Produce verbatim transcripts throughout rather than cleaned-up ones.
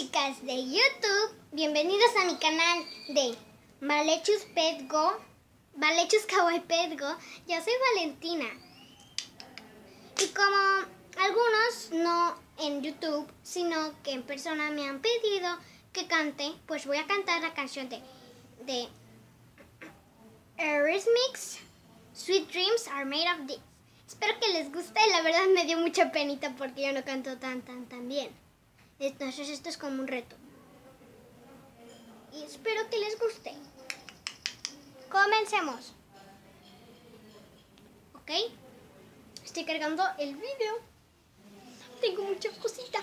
chicas de YouTube, bienvenidos a mi canal de Malechus Pet Go, Malechus Kawaii Pet Go. Yo soy Valentina y como algunos no en YouTube, sino que en persona me han pedido que cante, pues voy a cantar la canción de, de Eurythmics, Sweet Dreams Are Made of This. Espero que les guste, la verdad me dio mucha penita porque yo no canto tan tan tan bien. Entonces esto es como un reto. Y espero que les guste. Comencemos. ¿Ok? Estoy cargando el video. Tengo muchas cositas.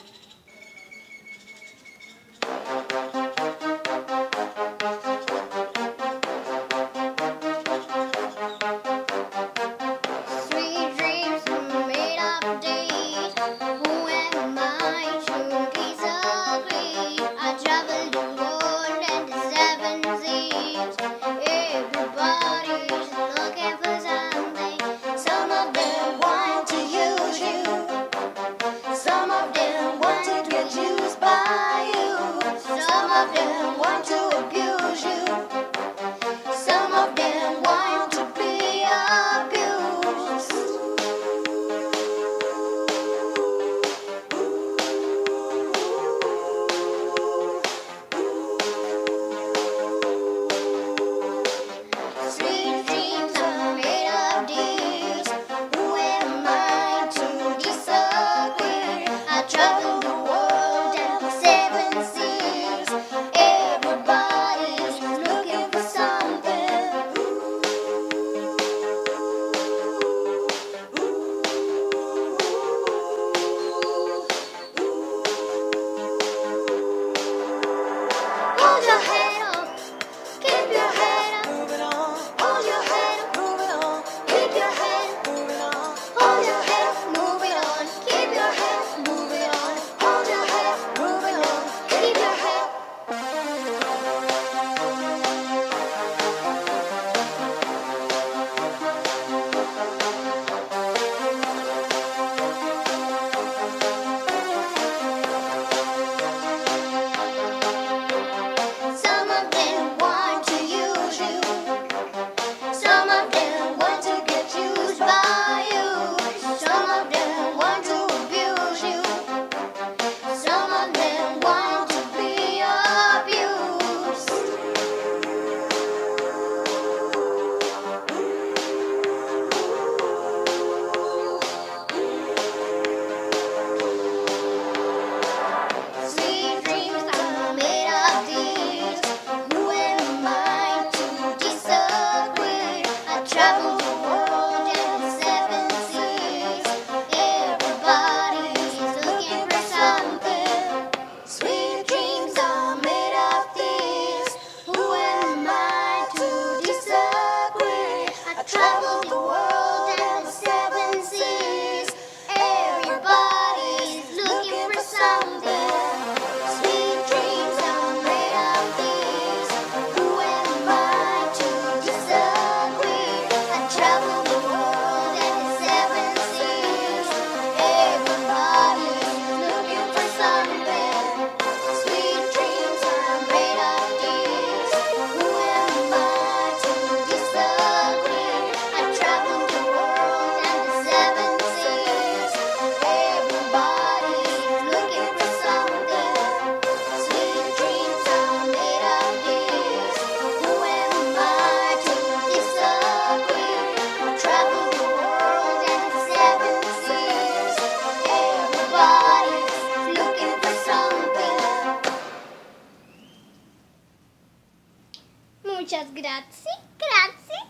Muchas gracias, gracias,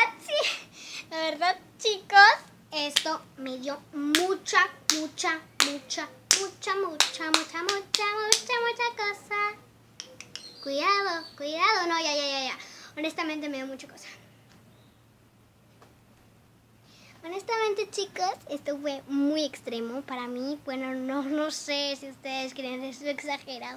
gracias. La verdad, chicos, esto me dio mucha, mucha, mucha, mucha, mucha, mucha, mucha, mucha, mucha cosa. Cuidado, cuidado. No, ya, ya, ya, ya. Honestamente me dio mucha cosa. Honestamente, chicos, esto fue muy extremo para mí. Bueno, no, no sé si ustedes creen eso exagerado.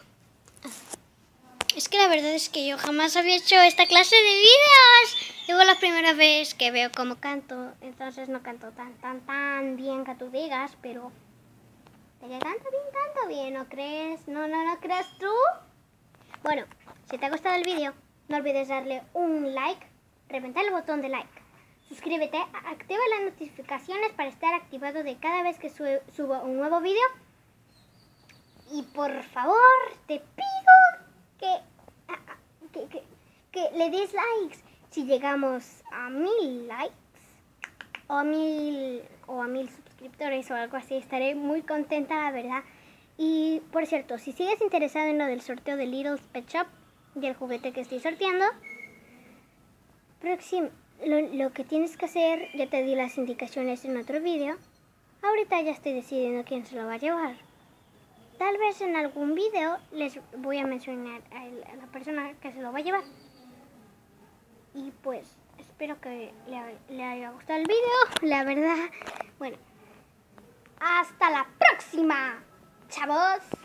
Es que la verdad es que yo jamás había hecho esta clase de videos. Luego la primera vez que veo cómo canto, entonces no canto tan, tan, tan bien que tú digas, pero Ella canta bien, canta bien, ¿no crees? No, no, ¿no crees tú? Bueno, si te ha gustado el vídeo, no olvides darle un like, reventar el botón de like. Suscríbete, activa las notificaciones para estar activado de cada vez que su subo un nuevo vídeo. Y por favor, te pido que, que, que, que le des likes. Si llegamos a mil likes o a mil, o a mil suscriptores o algo así, estaré muy contenta, la verdad. Y por cierto, si sigues interesado en lo del sorteo de Little's Pet Shop y el juguete que estoy sorteando, próximo, lo, lo que tienes que hacer, ya te di las indicaciones en otro vídeo. Ahorita ya estoy decidiendo quién se lo va a llevar. Tal vez en algún video les voy a mencionar a, el, a la persona que se lo va a llevar. Y pues espero que le, le haya gustado el video, la verdad. Bueno, hasta la próxima, chavos.